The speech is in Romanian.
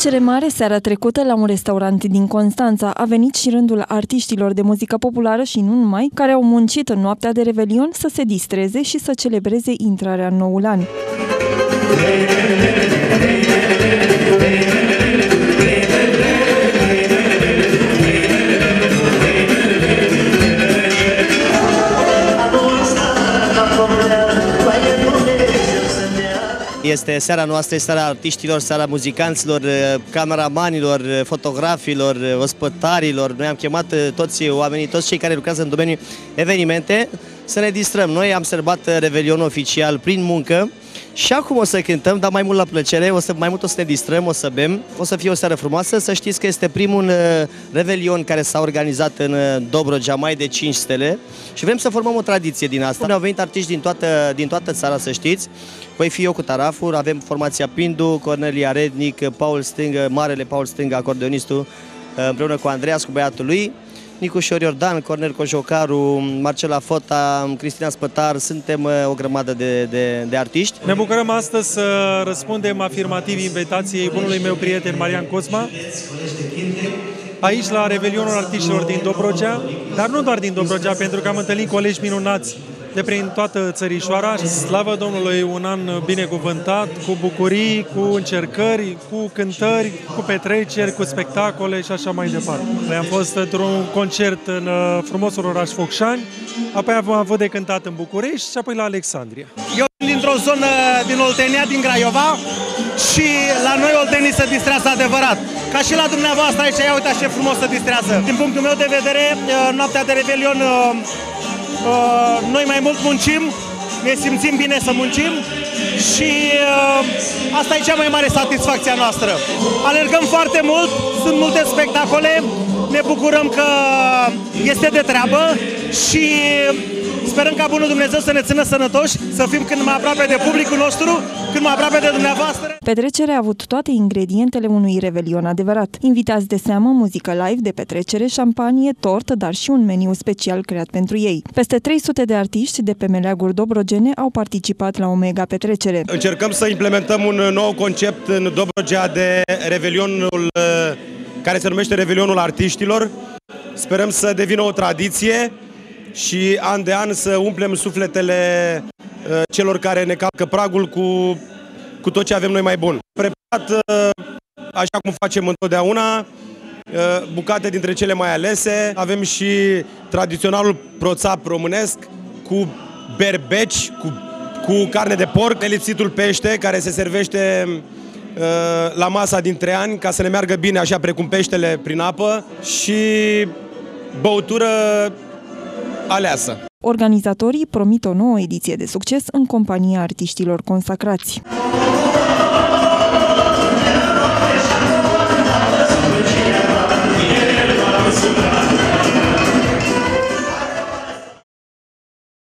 Petrecere mare seara trecută la un restaurant din Constanța. A venit și rândul artiștilor de muzică populară și nu numai, care au muncit în noaptea de Revelion să se distreze și să celebreze intrarea în noul an. Este seara noastră, seara artiștilor, seara muzicanților, cameramanilor, fotografilor, ospătarilor. Noi am chemat toți oamenii, toți cei care lucrează în domeniul evenimente să ne distrăm. Noi am sărbat Revelionul oficial prin muncă și acum o să cântăm, dar mai mult la plăcere, mai mult o să ne distrăm, o să bem, o să fie o seară frumoasă. Să știți că este primul Revelion care s-a organizat în Dobrogea, mai de 5 stele și vrem să formăm o tradiție din asta. Ne-au venit artiști din toată țara, să știți. Voi fi eu cu taraful, avem formația Pindu, Cornelia Rednic, Paul Stângă, marele Paul Stângă, acordeonistul, împreună cu Andreas, cu băiatul lui, Nicușor Iordan, Cornel Cojocaru, Marcela Fota, Cristina Spătar, suntem o grămadă de artiști. Ne bucurăm astăzi să răspundem afirmativ invitației bunului meu prieten Marian Cosma, aici la Revelionul artiștilor din Dobrogea, dar nu doar din Dobrogea, pentru că am întâlnit colegi minunați de prin toată țărișoara. Slavă Domnului, un an binecuvântat, cu bucurii, cu încercări, cu cântări, cu petreceri, cu spectacole și așa mai departe. Noi am fost într-un concert în frumosul oraș Focșani, apoi am avut de cântat în București și apoi la Alexandria. Eu sunt dintr-o zonă din Oltenia, din Craiova, și la noi oltenii se distrează adevărat. Ca și la dumneavoastră aici, ia uitați ce frumos se distrează. Din punctul meu de vedere, noaptea de Revelion, noi mai mult muncim, ne simțim bine să muncim și asta e cea mai mare satisfacție a noastră. Alergăm foarte mult, sunt multe spectacole, ne bucurăm că este de treabă și sperăm ca Bunul Dumnezeu să ne țină sănătoși, să fim cât mai aproape de publicul nostru, cât mai aproape de dumneavoastră. Petrecerea a avut toate ingredientele unui Revelion adevărat. Invitați de seamă, muzică live, de petrecere, șampanie, tortă, dar și un meniu special creat pentru ei. Peste 300 de artiști de pe meleaguri dobrogene au participat la o mega petrecere. Încercăm să implementăm un nou concept în Dobrogea de Revelionul care se numește Revelionul artiștilor. Sperăm să devină o tradiție și an de an să umplem sufletele celor care ne calcă pragul cu tot ce avem noi mai bun. Preparat, așa cum facem întotdeauna, bucate dintre cele mai alese. Avem și tradiționalul proțap românesc cu berbeci, cu carne de porc, nelipsitul pește care se servește la masa dintre ani ca să ne meargă bine așa precum peștele prin apă și băutură aleasă. Organizatorii promit o nouă ediție de succes în compania artiștilor consacrați.